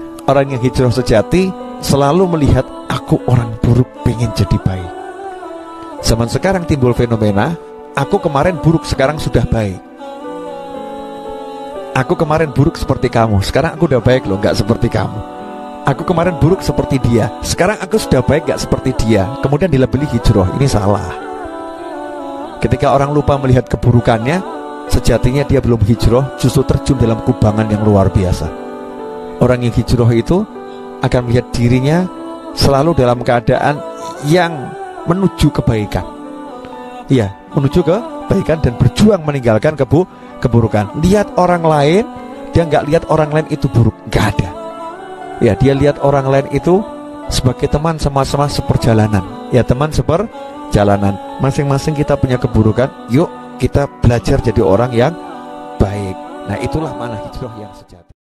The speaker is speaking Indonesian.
Orang yang hijrah sejati selalu melihat aku orang buruk pengen jadi baik. Zaman sekarang timbul fenomena aku kemarin buruk sekarang sudah baik. Aku kemarin buruk seperti kamu, sekarang aku udah baik loh, gak seperti kamu. Aku kemarin buruk seperti dia, sekarang aku sudah baik gak seperti dia. Kemudian dilabeli hijrah, ini salah. Ketika orang lupa melihat keburukannya, sejatinya dia belum hijrah, justru terjun dalam kubangan yang luar biasa. Orang yang hijrah itu akan melihat dirinya selalu dalam keadaan yang menuju kebaikan. Iya, menuju kebaikan dan berjuang meninggalkan keburukan. Lihat orang lain, dia nggak lihat orang lain itu buruk, nggak ada. Ya, dia lihat orang lain itu sebagai teman sama-sama seperjalanan. Ya, teman seperjalanan. Masing-masing kita punya keburukan. Yuk kita belajar jadi orang yang baik. Nah, itulah mana hijrah yang sejati.